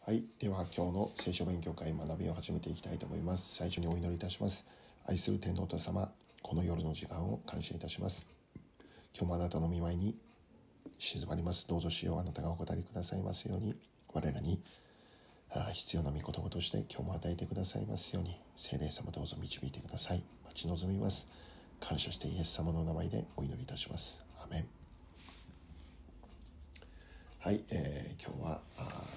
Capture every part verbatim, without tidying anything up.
はい。では、今日の聖書勉強会学びを始めていきたいと思います。最初にお祈りいたします。愛する天皇と様、この夜の時間を感謝いたします。今日もあなたの御前に静まります。どうぞ主よ、あなたがお語りくださいますように、我らに必要な御言葉として今日も与えてくださいますように、聖霊様どうぞ導いてください。待ち望みます。感謝してイエス様の名前でお祈りいたします。アメン。はい、えー、今日は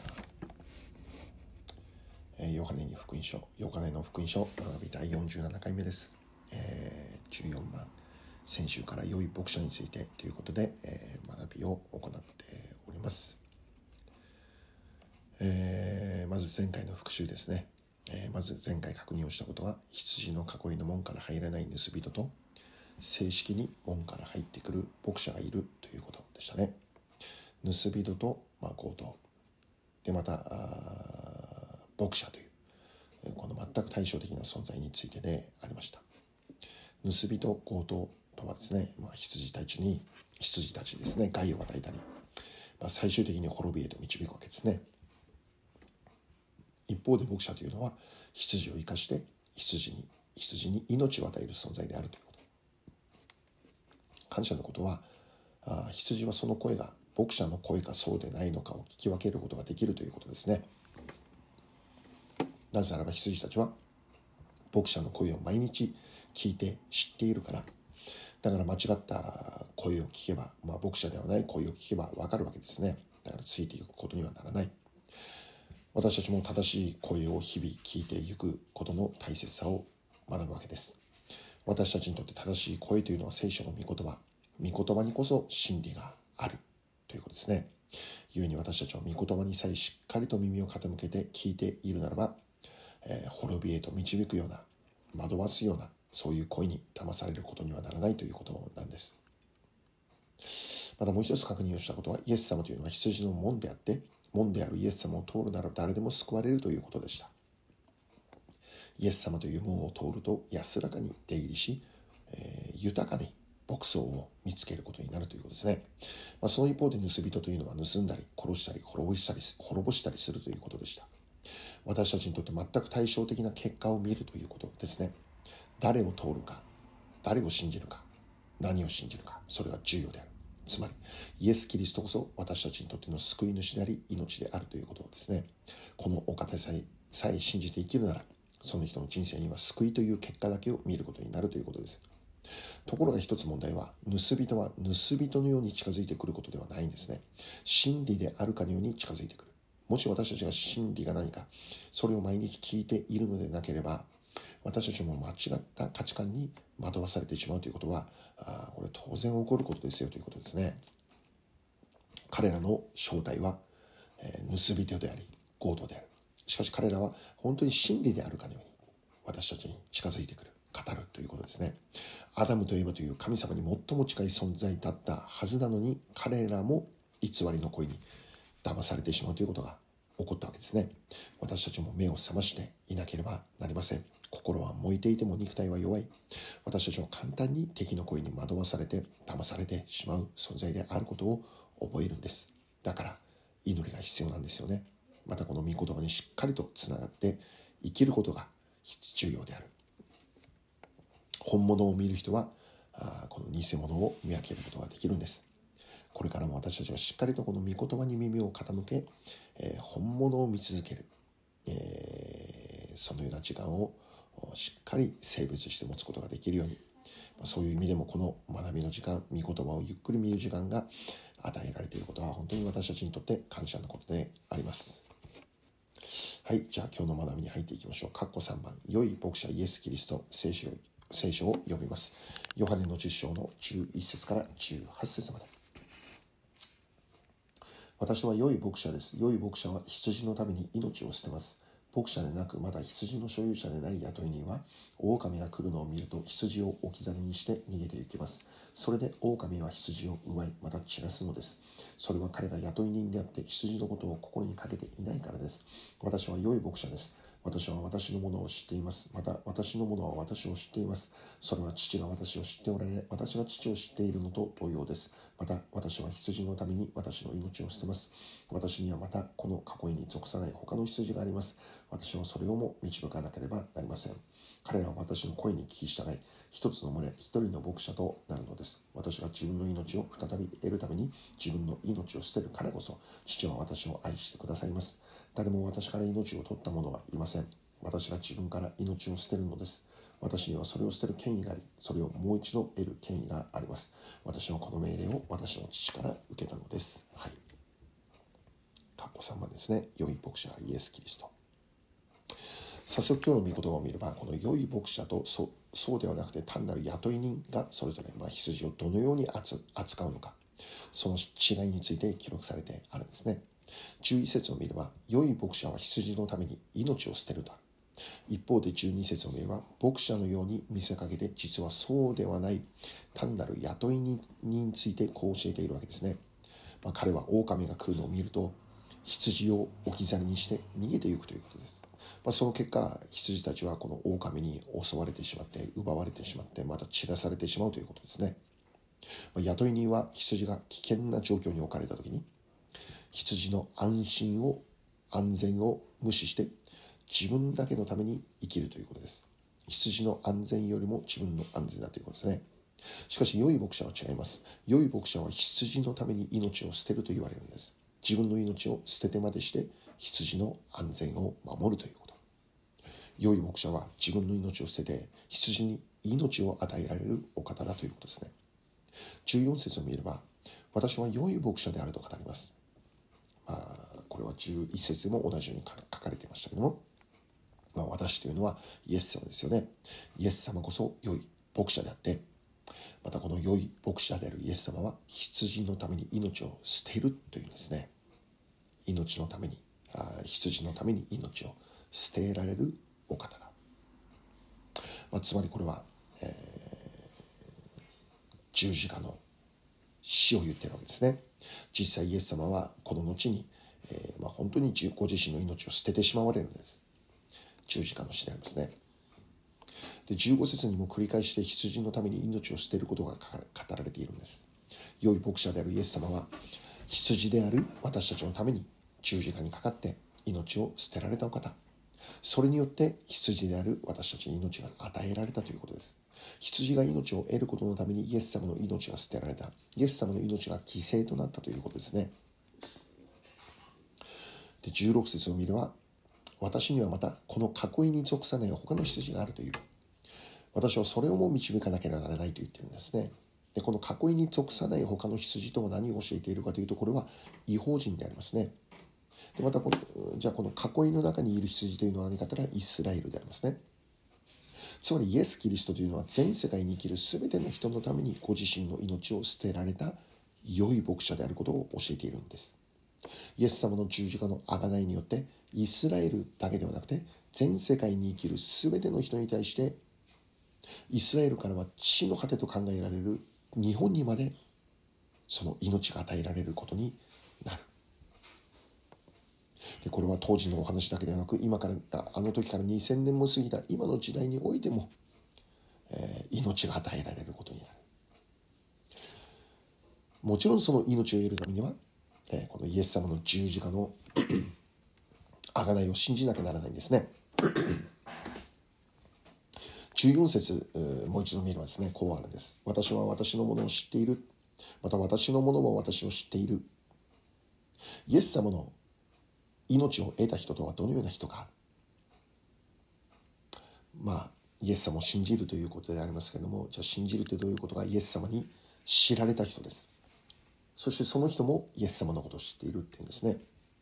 ヨハネに福音書、ヨハネの福音書学びだいよんじゅうななかいめです。えー、じゅうよんばん、先週から良い牧者についてということで、えー、学びを行っております。えー、まず前回の復習ですね。えー、まず前回確認をしたことは、羊の囲いの門から入らない盗人と、正式に門から入ってくる牧者がいるということでしたね。盗人と、まあ、強盗で、また牧者というこの全く対照的な存在についてでありました。盗人強盗とはですね、まあ、羊たちに羊たちですね害を与えたり、まあ、最終的に滅びへと導くわけですね。一方で牧者というのは羊を生かして羊に羊に命を与える存在であるということ。感謝のことは、あ羊はその声が牧者の声かそうでないのかを聞き分けることができるということですね。なぜならば羊たちは牧者の声を毎日聞いて知っているから。だから間違った声を聞けば、まあ、牧者ではない声を聞けば分かるわけですね。だからついていくことにはならない。私たちも正しい声を日々聞いていくことの大切さを学ぶわけです。私たちにとって正しい声というのは聖書の御言葉。御言葉にこそ真理があるということですね。故に私たちは御言葉にさえしっかりと耳を傾けて聞いているならば、えー、滅びへと導くような、惑わすような、そういう声に騙されることにはならないということなんです。またもう一つ確認をしたことは、イエス様というのは羊の門であって、門であるイエス様を通るなら誰でも救われるということでした。イエス様という門を通ると安らかに出入りし、えー、豊かに牧草を見つけることになるということですね。まあ、その一方で盗人というのは盗んだり殺したり滅ぼしたり滅ぼしたりするということでした。私たちにとって全く対照的な結果を見るということですね。誰を通るか、誰を信じるか、何を信じるか、それが重要である。つまりイエス・キリストこそ私たちにとっての救い主であり命であるということですね。このお方さえさえ信じて生きるなら、その人の人生には救いという結果だけを見ることになるということです。ところが一つ問題は、盗人は盗人のように近づいてくることではないんですね。真理であるかのように近づいてくる。もし私たちが真理が何か、それを毎日聞いているのでなければ、私たちも間違った価値観に惑わされてしまうということは、あこれ当然起こることですよということですね。彼らの正体は、えー、盗人であり、強盗である。しかし彼らは本当に真理であるかのように私たちに近づいてくる、語るということですね。アダムとエバという神様に最も近い存在だったはずなのに、彼らも偽りの声に騙されてしまうということが起こったわけですね。私たちも目を覚ましていなければなりません。心は燃えていても肉体は弱い。私たちは簡単に敵の声に惑わされて騙されてしまう存在であることを覚えるんです。だから祈りが必要なんですよね。またこの御言葉にしっかりとつながって生きることが重要である。本物を見る人はあこの偽物を見分けることができるんです。これからも私たちがしっかりとこの御言葉に耳を傾け、えー、本物を見続ける、えー、そのような時間をしっかり性別して持つことができるように、そういう意味でもこの学びの時間、御言葉をゆっくり見る時間が与えられていることは本当に私たちにとって感謝のことであります。はい、じゃあ今日の学びに入っていきましょう。括弧さんばん、良い牧者イエス・キリスト、聖書、聖書を読みます。ヨハネのじゅっ章のじゅういっ節からじゅうはち節まで。私は良い牧者です。良い牧者は羊のために命を捨てます。牧者でなく、まだ羊の所有者でない雇い人は、狼が来るのを見ると羊を置き去りにして逃げて行きます。それで狼は羊を奪い、また散らすのです。それは彼が雇い人であって羊のことを心にかけていないからです。私は良い牧者です。私は私のものを知っています。また私のものは私を知っています。それは父が私を知っておられ、私が父を知っているのと同様です。 また私は羊のために私の命を捨てます。私にはまたこの囲いに属さない他の羊があります。私はそれをも導かなければなりません。彼らは私の声に聞き従い、一つの群れ、一人の牧者となるのです。私が自分の命を再び得るために自分の命を捨てるからこそ、父は私を愛してくださいます。誰も私から命を取った者はいません。私が自分から命を捨てるのです。私にはそれを捨てる権威があり、それをもう一度得る権威があります。私はこの命令を私の父から受けたのです。はい。かっこさんばんですね。良い牧者イエス・キリスト。早速今日の御言葉を見れば、この良い牧者とそそうではなくて単なる雇い人がそれぞれ、まあ、羊をどのように扱うのか、その違いについて記録されてあるんですね。じゅういち節を見れば、良い牧者は羊のために命を捨てるとある。一方でじゅうに節を見れば、牧者のように見せかけて実はそうではない単なる雇い人についてこう教えているわけですね。まあ、彼は狼が来るのを見ると羊を置き去りにして逃げていくということです。まあ、その結果、羊たちはこの狼に襲われてしまって奪われてしまってまた散らされてしまうということですね。まあ、雇い人は羊が危険な状況に置かれた時に羊の安心を安全を無視して自分だけのために生きるということです。羊の安全よりも自分の安全だということですね。しかし良い牧者は違います。良い牧者は羊のために命を捨てると言われるんです。自分の命を捨ててまでして羊の安全を守るということ。良い牧者は自分の命を捨てて羊に命を与えられるお方だということですね。じゅうよん節を見れば、私は良い牧者であると語ります。まあ、これはじゅういち節でも同じように書かれていましたけども、まあ、私というのはイエス様ですよね。イエス様こそ良い牧者であって、またこの良い牧者であるイエス様は羊のために命を捨てるというんですね。命のために、あ羊のために命を捨てられるお方だ。まあ、つまりこれは、えー、十字架の死を言っているわけですね。実際イエス様はこの後に、えーまあ、本当にご自身の命を捨ててしまわれるのです。十字架の死でありますね。で、じゅうご節にも繰り返して羊のために命を捨てることが語られているんです。良い牧者であるイエス様は羊である私たちのために十字架にかかって命を捨てられたお方。それによって羊である私たちに命が与えられたということです。羊が命を得ることのためにイエス様の命が捨てられた。イエス様の命が犠牲となったということですね。で、じゅうろく節を見れば、私にはまたこの囲いに属さない他の羊があるという。私はそれをも導かなければならないと言っているんですね。で、この囲いに属さない他の羊とは何を教えているかというと、これは異邦人でありますね。で、またこの、じゃあこの囲いの中にいる羊というのは何かというとイスラエルでありますね。つまりイエス・キリストというのは全世界に生きる全ての人のためにご自身の命を捨てられた良い牧者であることを教えているんです。イエス様の十字架の贖いによってイスラエルだけではなくて全世界に生きる全ての人に対してイスラエルからは地の果てと考えられる日本にまでその命が与えられることになる。で、これは当時のお話だけではなく今からあの時からにせんねんも過ぎた今の時代においても、えー、命が与えられることになる。もちろんその命を得るためには、えー、このイエス様の十字架の贖いを信じなきゃならないんですね。じゅうよん節、もう一度見ればですね、こうあるんです。私は私のものを知っている。また私のものも私を知っている。イエス様の命を得た人とはどのような人か。まあ、イエス様を信じるということでありますけれども、じゃあ信じるってどういうことか、イエス様に知られた人です。そしてその人もイエス様のことを知っているっていうんですね。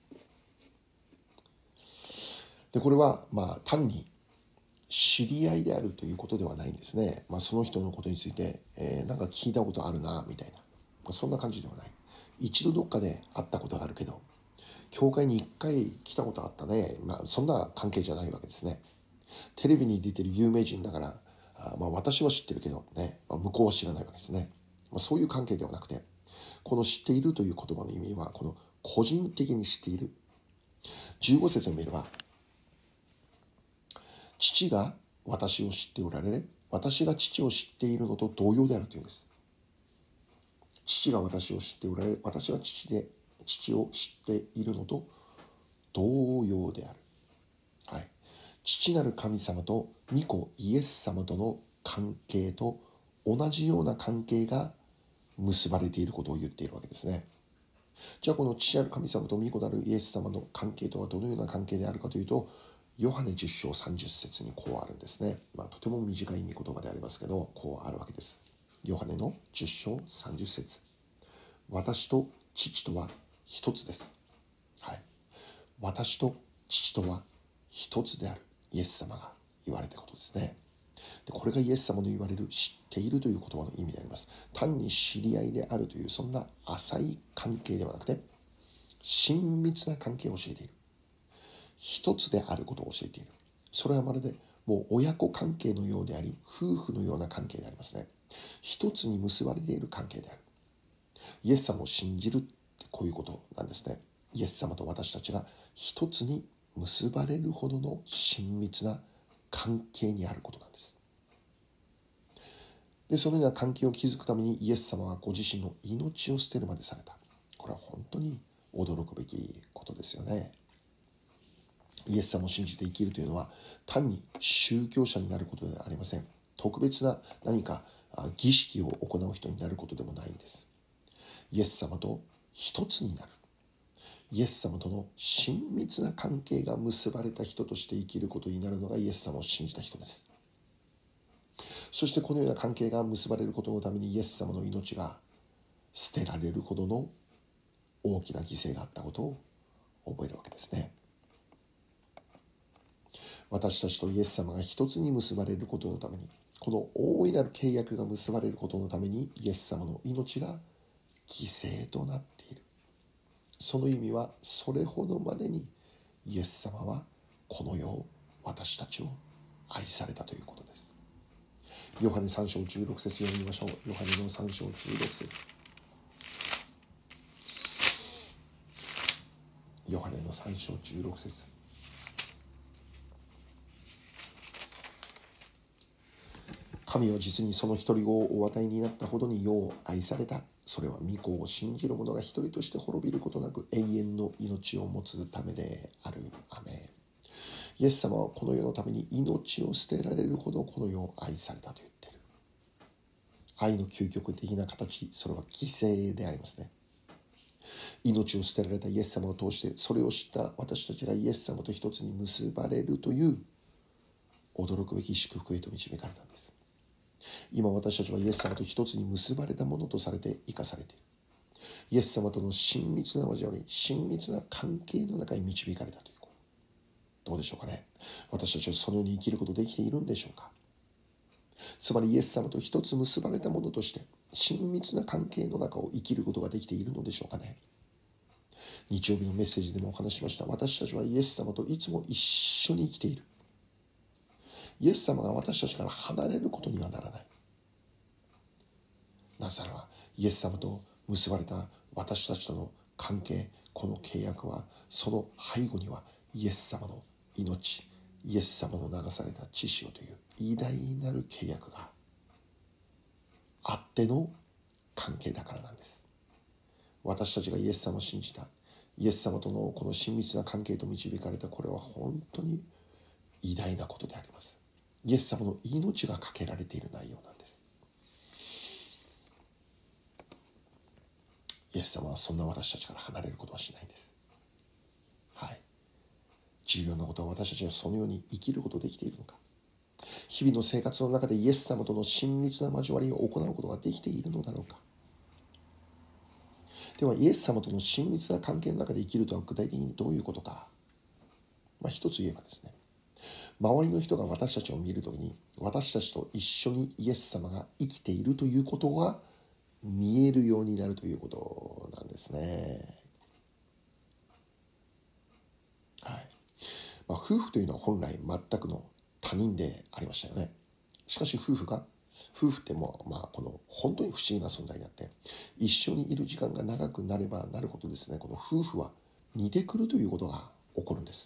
で、これはまあ単に知り合いであるということではないんですね。まあ、その人のことについて、えー、なんか聞いたことあるなみたいな、まあ、そんな感じではない。一度どっかで会ったことがあるけど、教会に一回来たことあったね。まあ、そんな関係じゃないわけですね。テレビに出てる有名人だから、あまあ、私は知ってるけどね、まあ、向こうは知らないわけですね。まあ、そういう関係ではなくて、この知っているという言葉の意味は、この個人的に知っている。じゅうご節を見れば、父が私を知っておられ、私が父を知っているのと同様であるというんです。 父が私を知っておられ、私が父で父を知っているのと同様である。はい、父なる神様と御子イエス様との関係と同じような関係が結ばれていることを言っているわけですね。じゃあこの父なる神様と御子なるイエス様の関係とはどのような関係であるかというと、ヨハネじゅっ章さんじゅっ節にこうあるんですね。まあ、とても短い御言葉でありますけど、こうあるわけです。ヨハネのじゅっ章さんじゅっ節。私と父とは一つです。はい。私と父とは一つであるイエス様が言われたことですね。でこれがイエス様の言われる知っているという言葉の意味であります。単に知り合いであるというそんな浅い関係ではなくて、親密な関係を教えている。一つであることを教えている。それはまるでもう親子関係のようであり、夫婦のような関係でありますね。一つに結ばれている関係である。イエス様を信じるってこういうことなんですね。イエス様と私たちが一つに結ばれるほどの親密な関係にあることなんです。で、そのような関係を築くためにイエス様はご自身の命を捨てるまでされた。これは本当に驚くべきことですよね。イエス様を信じて生きるというのは単に宗教者になることではありません。特別な何か儀式を行う人になることでもないんです。イエス様と一つになる。イエス様との親密な関係が結ばれた人として生きることになるのがイエス様を信じた人です。そしてこのような関係が結ばれることのためにイエス様の命が捨てられるほどの大きな犠牲があったことを覚えるわけですね。私たちとイエス様が一つに結ばれることのために、この大いなる契約が結ばれることのためにイエス様の命が犠牲となっている。その意味はそれほどまでにイエス様はこの世を、私たちを愛されたということです。ヨハネさん章じゅうろく節読みましょう。ヨハネのさん章じゅうろく節。ヨハネのさん章じゅうろく節。神は実にその一人子をお与えになったほどに世を愛された。それは御子を信じる者が一人として滅びることなく永遠の命を持つためである。アメン。イエス様はこの世のために命を捨てられるほどこの世を愛されたと言っている。愛の究極的な形、それは犠牲でありますね。命を捨てられたイエス様を通して、それを知った私たちがイエス様と一つに結ばれるという驚くべき祝福へと導かれたんです。今私たちはイエス様と一つに結ばれたものとされて生かされている。イエス様との親密な交わり、親密な関係の中に導かれたということ。どうでしょうかね。私たちはそのように生きることできているんでしょうか。つまりイエス様と一つ結ばれたものとして親密な関係の中を生きることができているのでしょうかね。日曜日のメッセージでもお話しました。私たちはイエス様といつも一緒に生きている。イエス様が私たちから離れることにはならない。なぜならばイエス様と結ばれた私たちとの関係、この契約は、その背後にはイエス様の命、イエス様の流された血潮という偉大なる契約があっての関係だからなんです。私たちがイエス様を信じた、イエス様とのこの親密な関係と導かれた、これは本当に偉大なことであります。イエス様の命がかけられている内容なんです。イエス様はそんな私たちから離れることはしないんです。はい。重要なことは、私たちはそのように生きることができているのか。日々の生活の中でイエス様との親密な交わりを行うことができているのだろうか。では、イエス様との親密な関係の中で生きるとは具体的にどういうことか。まあ、一つ言えばですね、周りの人が私たちを見るときに、私たちと一緒にイエス様が生きているということが見えるようになるということなんですね。はい。まあ、夫婦というのは本来全くの他人でありましたよね。しかし夫婦が、夫婦ってもう、まあ、この本当に不思議な存在であって、一緒にいる時間が長くなればなるほどですね、この夫婦は似てくるということが起こるんです。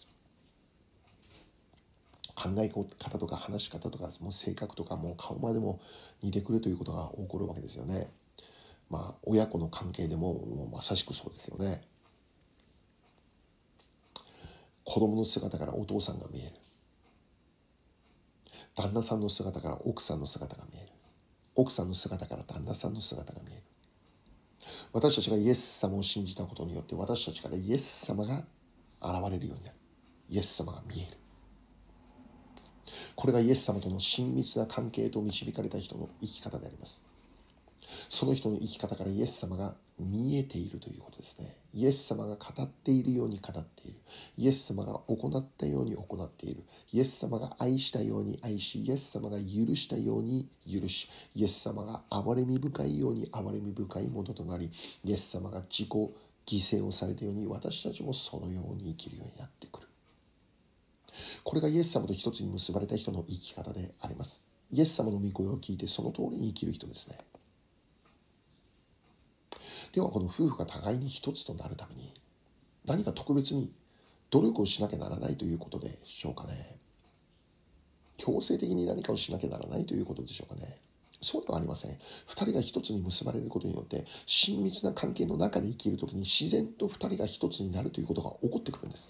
考え方とか話し方とか、もう性格とか、もう顔までも似てくるということが起こるわけですよね。 まあ親子の関係でももうまさしくそうですよね。子供の姿からお父さんが見える。旦那さんの姿から奥さんの姿が見える。奥さんの姿から旦那さんの姿が見える。私たちがイエス様を信じたことによって私たちからイエス様が現れるようになる。イエス様が見える。これがイエス様との親密な関係と導かれた人の生き方であります。その人の生き方からイエス様が見えているということですね。イエス様が語っているように語っている。イエス様が行ったように行っている。イエス様が愛したように愛し、イエス様が許したように許し、イエス様が憐れみ深いように憐れみ深いものとなり、イエス様が自己犠牲をされたように私たちもそのように生きるようになってくる。これがイエス様と一つに結ばれた人の生き方であります。イエス様の御声を聞いてその通りに生きる人ですね。ではこの夫婦が互いに一つとなるために何か特別に努力をしなきゃならないということでしょうかね。強制的に何かをしなきゃならないということでしょうかね。そうではありません。二人が一つに結ばれることによって親密な関係の中で生きるときに自然と二人が一つになるということが起こってくるんです。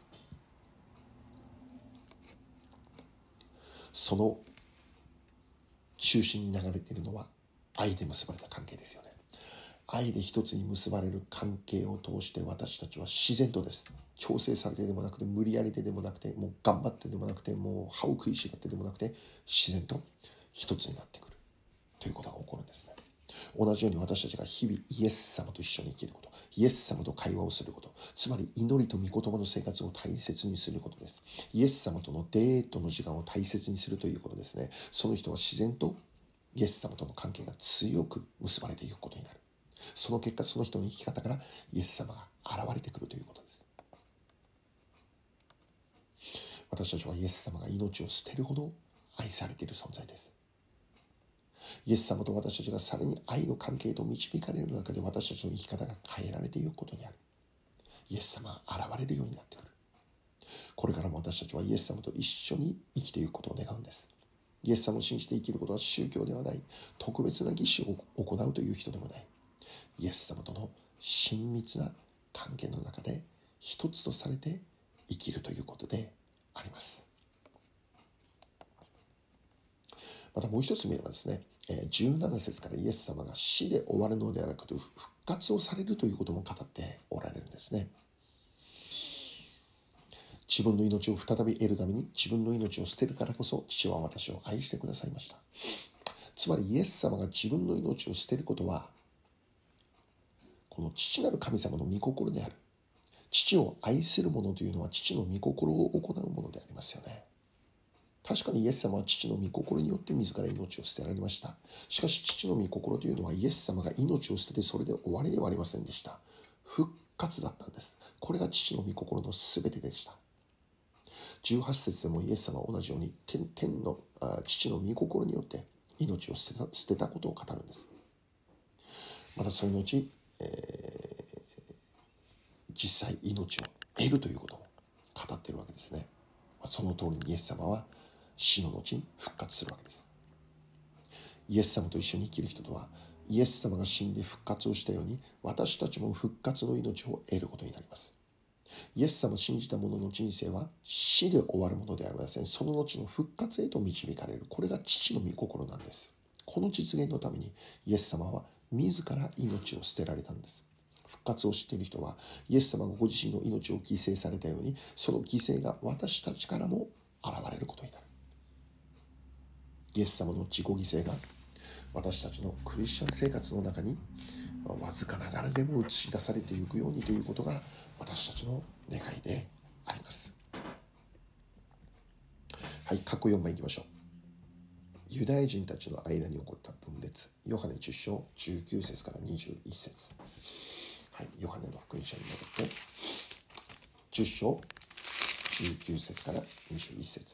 その中心に流れているのは愛で結ばれた関係ですよね。愛で一つに結ばれる関係を通して私たちは自然とです。強制されてでもなくて、無理やりででもなくて、もう頑張ってでもなくて、もう歯を食いしばってでもなくて、自然と一つになってくるということが起こるんですね。同じように私たちが日々イエス様と一緒に生きること、イエス様と会話をすること、つまり祈りと御言葉の生活を大切にすることです。イエス様とのデートの時間を大切にするということですね。その人は自然とイエス様との関係が強く結ばれていくことになる。その結果、その人の生き方からイエス様が現れてくるということです。私たちはイエス様が命を捨てるほど愛されている存在です。イエス様と私たちがさらに愛の関係と導かれる中で私たちの生き方が変えられていくことにある。イエス様が現れるようになってくる。これからも私たちはイエス様と一緒に生きていくことを願うんです。イエス様を信じて生きることは宗教ではない、特別な儀式を行うという人でもない。イエス様との親密な関係の中で一つとされて生きるということであります。またもう一つ見ればですね、じゅうなな節からイエス様が死で終わるのではなくて復活をされるということも語っておられるんですね。自分の命を再び得るために自分の命を捨てるからこそ父は私を愛してくださいました。つまりイエス様が自分の命を捨てることはこの父なる神様の御心である。父を愛する者というのは父の御心を行うものでありますよね。確かにイエス様は父の御心によって自ら命を捨てられました。しかし父の御心というのはイエス様が命を捨ててそれで終わりではありませんでした。復活だったんです。これが父の御心のすべてでした。じゅうはち節でもイエス様は同じように 天, 天のあ父の御心によって命を捨てた、捨てたことを語るんです。またその後、えー、実際命を得るということも語っているわけですね。その通りにイエス様は死の後に復活するわけです。イエス様と一緒に生きる人とはイエス様が死んで復活をしたように私たちも復活の命を得ることになります。イエス様を信じた者の人生は死で終わるものではありません。その後の復活へと導かれる。これが父の御心なんです。この実現のためにイエス様は自ら命を捨てられたんです。復活を知っている人はイエス様がご自身の命を犠牲されたようにその犠牲が私たちからも現れることになる。イエス様の自己犠牲が私たちのクリスチャン生活の中にわずかながらでも映し出されていくようにということが私たちの願いであります。はい、括弧よんばんいきましょう。ユダヤ人たちの間に起こった分裂。ヨハネじゅっ章じゅうきゅう節からにじゅういち節。はい、ヨハネの福音書に戻ってじゅっ章じゅうきゅう節からにじゅういち節。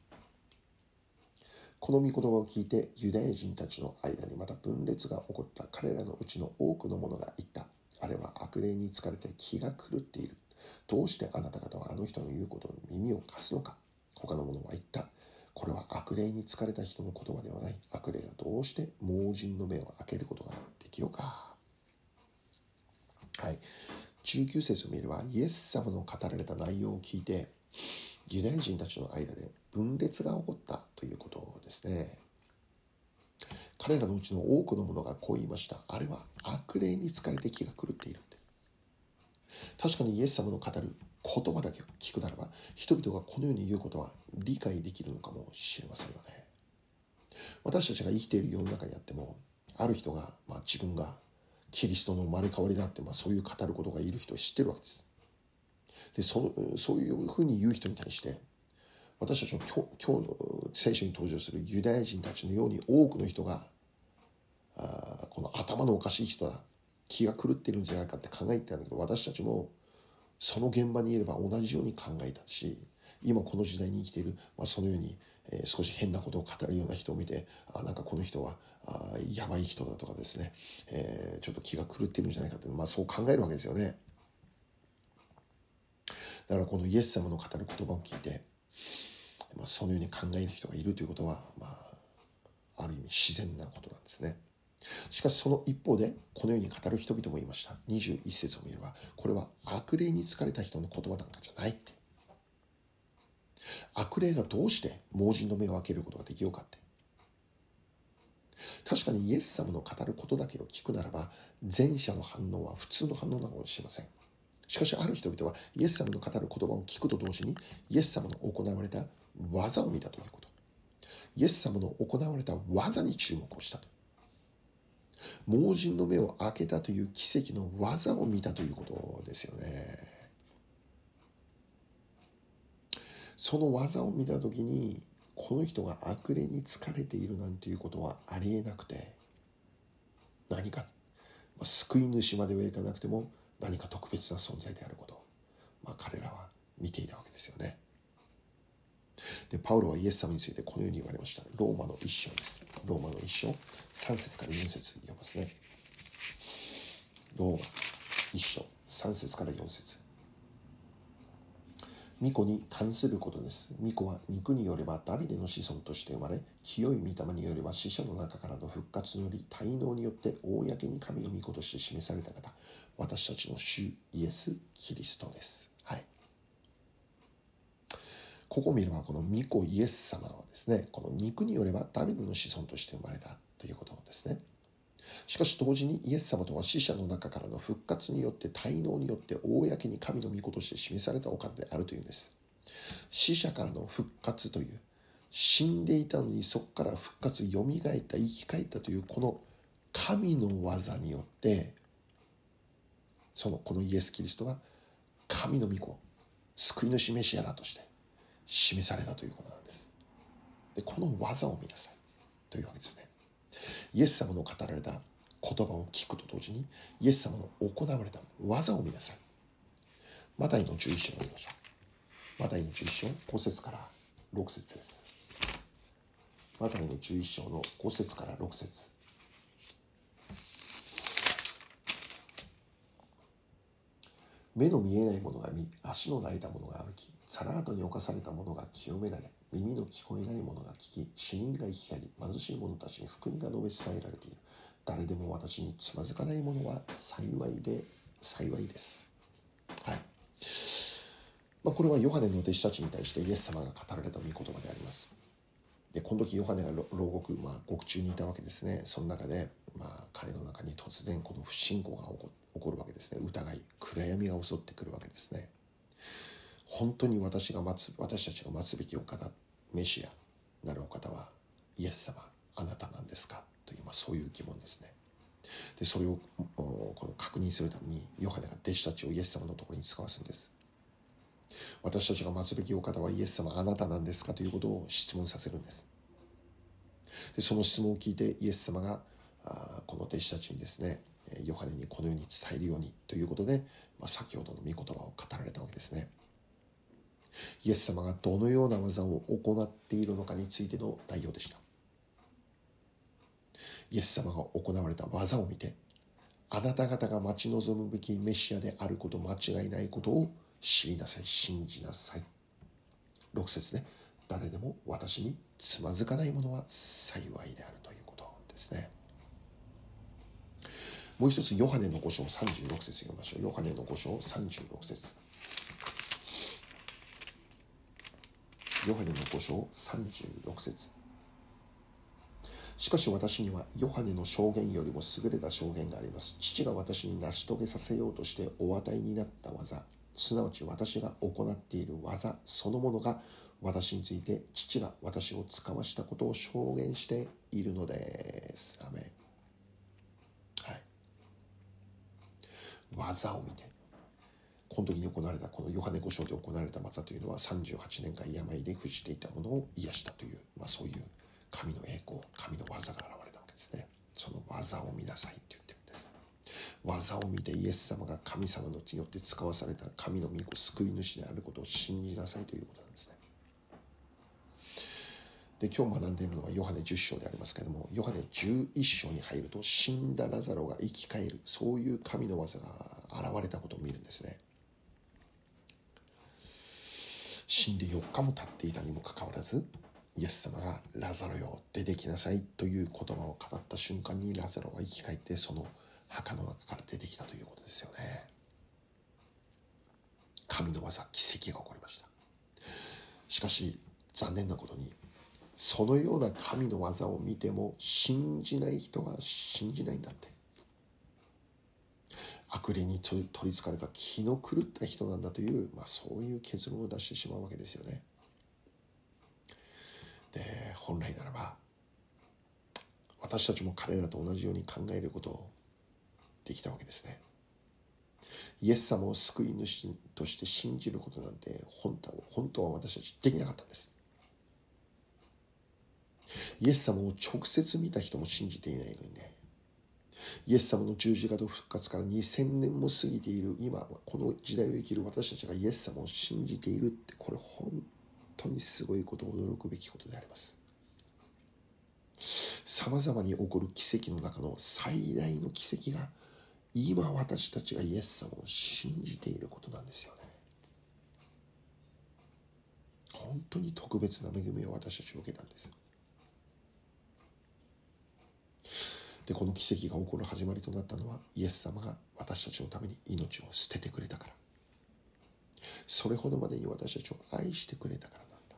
この御言葉を聞いてユダヤ人たちの間にまた分裂が起こった。彼らのうちの多くの者が言った。あれは悪霊に疲れて気が狂っている。どうしてあなた方はあの人の言うことに耳を貸すのか。他の者は言った。これは悪霊に疲れた人の言葉ではない。悪霊がどうして盲人の目を開けることができようか。 はい。じゅうきゅう節を見れば、イエス様の語られた内容を聞いて、ユダヤ人たちの間で分裂が起こったということですね。彼らのうちの多くの者がこう言いました。あれは悪霊に疲れて気が狂っているって。確かにイエス様の語る言葉だけを聞くならば、人々がこのように言うことは理解できるのかもしれませんよね。私たちが生きている世の中にあっても、ある人が、まあ、自分がキリストの生まれ変わりだって、まあ、そういう語ることがいる人を知ってるわけです。でそのそういうふうに言う人に対して、私たちの今日今日の聖書に登場するユダヤ人たちのように多くの人が、あこの頭のおかしい人だ、気が狂ってるんじゃないかって考えてたんだけど、私たちもその現場にいれば同じように考えたし、今この時代に生きている、まあ、そのように、えー、少し変なことを語るような人を見て、あなんかこの人はあやばい人だとかですね、えー、ちょっと気が狂ってるんじゃないかって、まあ、そう考えるわけですよね。だからこのイエス様の語る言葉を聞いて、まあ、そのように考える人がいるということは、まあ、ある意味自然なことなんですね。しかしその一方でこのように語る人々もいました。にじゅういち節を見れば、これは悪霊に疲れた人の言葉なんかじゃないって。悪霊がどうして盲人の目を開けることができようかって。確かにイエス様の語ることだけを聞くならば、前者の反応は普通の反応なのかもしれません。しかしある人々はイエス様の語る言葉を聞くと同時に、イエス様の行われた技を見たということ。イエス様の行われた技に注目をしたと。盲人の目を開けたという奇跡の技を見たということですよね。その技を見たときに、この人が悪霊に疲れているなんていうことはありえなくて、何か、まあ、救い主まではいかなくても何か特別な存在であることを、まあ、彼らは見ていたわけですよね。で、パウロはイエス様についてこのように言われました。ローマの一章です。ローマの一章、さん節からよん節読みますね。ローマ一章、さん節からよん節。御子に関することです。御子は肉によればダビデの子孫として生まれ、清い御霊によれば死者の中からの復活により、滞納によって公に神の御子として示された方、私たちの主イエス・キリストです。はい。ここを見れば、この御子イエス様はですね、この肉によればダビデの子孫として生まれたということですね。しかし同時にイエス様とは死者の中からの復活によって滞納によって公に神の御子として示されたお方であるというんです。死者からの復活という、死んでいたのにそこから復活、よみがえった、生き返ったというこの神の技によって、そのこのイエス・キリストは神の御子、救い主メシアだとして示されたということなんです。で、この技を見なさいというわけですね。イエス様の語られた言葉を聞くと同時に、イエス様の行われた技を見なさい。マタイのじゅういち章を見ましょう。マタイのじゅういち章ご節からろく節です。マタイのじゅういち章のご節からろく節。目の見えない者が見、足の泣いた者が歩き、サラートに侵された者が清められ、耳の聞こえない者が聞き、死人が生き返り、貧しい者たちに福音が述べ伝えられている。誰でも私につまずかない者は幸いで、幸いです。はい。まあ、これはヨハネの弟子たちに対してイエス様が語られた御言葉であります。で、この時ヨハネが牢獄、まあ、獄中にいたわけですね。その中で、まあ、彼の中に突然この不信仰が起こ起こるわけですね。疑い、暗闇が襲ってくるわけですね。本当に私が待つ、私たちが待つべきお方、メシアなるお方はイエス様、あなたなんですかという、まあ、そういう疑問ですね。で、それをこの確認するためにヨハネが弟子たちをイエス様のところに使わすんです。私たちが待つべきお方はイエス様、あなたなんですかということを質問させるんです。で、その質問を聞いてイエス様があこの弟子たちにですね、ヨハネにこのように伝えるようにということで、まあ、先ほどの御言葉を語られたわけですね。イエス様がどのような技を行っているのかについての内容でした。イエス様が行われた技を見て、あなた方が待ち望むべきメシアであること間違いないことを知りなさい、信じなさい。ろく節ね。誰でも私につまずかないものは幸いであるということですね。 もう一つヨハネのご章さんじゅうろく節読みましょう。ヨハネのご章さんじゅうろく節。ヨハネのご章さんじゅうろく節。しかし私にはヨハネの証言よりも優れた証言があります。父が私に成し遂げさせようとしてお与えになった技、すなわち私が行っている技そのものが私について父が私を使わしたことを証言しているのです。アメン。はい。技を見て、この時に行われたこのヨハネご章で行われた技というのはさんじゅうはちねんかん病で伏していたものを癒したという、まあ、そういう神の栄光、神の技が現れたわけですね。その技を見なさいって言ってるんです。技を見てイエス様が神様の血によって使わされた神の御子救い主であることを信じなさいということなんですね。で、今日学んでいるのはヨハネじゅっ章でありますけれども、ヨハネじゅういっ章に入ると死んだラザロが生き返る、そういう神の技が現れたことを見るんですね。死んでよっかも経っていたにもかかわらず、イエス様がラザロよ出てきなさいという言葉を語った瞬間にラザロが生き返ってその墓の中から出てきたということですよね。神の技、奇跡が起こりました。しかし残念なことにそのような神の技を見ても信じない人は信じないんだって。悪霊に取りつかれた気の狂った人なんだという、まあ、そういう結論を出してしまうわけですよね。で、本来ならば私たちも彼らと同じように考えることをできたわけですね。イエス様を救い主として信じることなんて本当は、本当は私たちできなかったんです。イエス様を直接見た人も信じていないのにね。イエス様の十字架と復活からにせんねんも過ぎている今、この時代を生きる私たちがイエス様を信じているって、これ本当にすごいこと、驚くべきことであります。さまざまに起こる奇跡の中の最大の奇跡が、今私たちがイエス様を信じていることなんですよね。本当に特別な恵みを私たちは受けたんです。で、この奇跡が起こる始まりとなったのは、イエス様が私たちのために命を捨ててくれたから。それほどまでに私たちを愛してくれたからなんだ。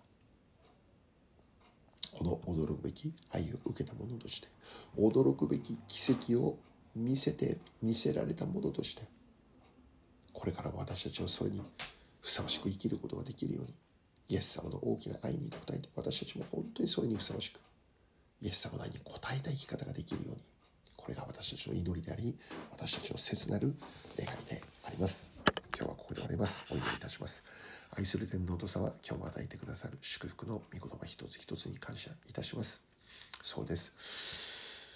この驚くべき愛を受けた者として、驚くべき奇跡を見せて、見せられた者として、これからも私たちはそれにふさわしく生きることができるように、イエス様の大きな愛に応えて、私たちも本当にそれにふさわしく、イエス様の愛に応えた生き方ができるように、これが私たちの祈りであり、私たちの切なる願いであります。今日はここで終わります。お祈りいたします。愛する天皇と様、今日も与えてくださる祝福の御言葉一つ一つに感謝いたします。そうです。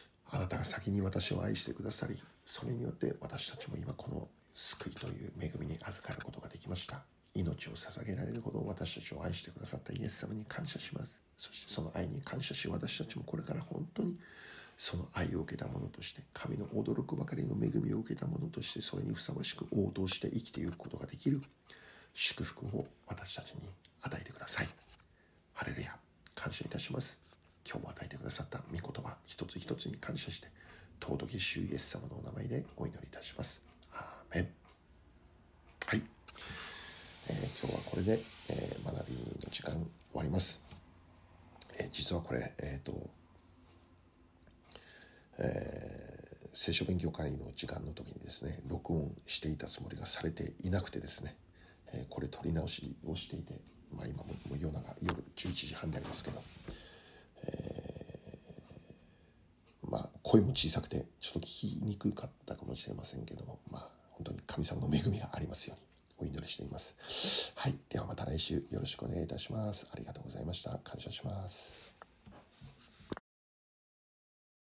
あなたが先に私を愛してくださり、それによって私たちも今この救いという恵みに預かることができました。命を捧げられるほど私たちを愛してくださったイエス様に感謝します。そしてその愛に感謝し、私たちもこれから本当にその愛を受けた者として、神の驚くばかりの恵みを受けた者として、それにふさわしく応答して生きていくことができる祝福を私たちに与えてください。ハレルヤ、感謝いたします。今日も与えてくださった御言葉一つ一つに感謝して、尊き主イエス様のお名前でお祈りいたします。アーメン。はい、えー、今日はこれで、えー、学びの時間終わります。えー、実はこれ、えっとえー、聖書勉強会の時間の時にですね、録音していたつもりがされていなくてですね、えー、これ撮り直しをしていて、まあ、今ももう夜中夜じゅういちじはんでありますけど、えー、まあ声も小さくてちょっと聞きにくかったかもしれませんけども、まあ本当に神様の恵みがありますようにお祈りしています。はい、ではまた来週よろしくお願いいたします。ありがとうございました。感謝します。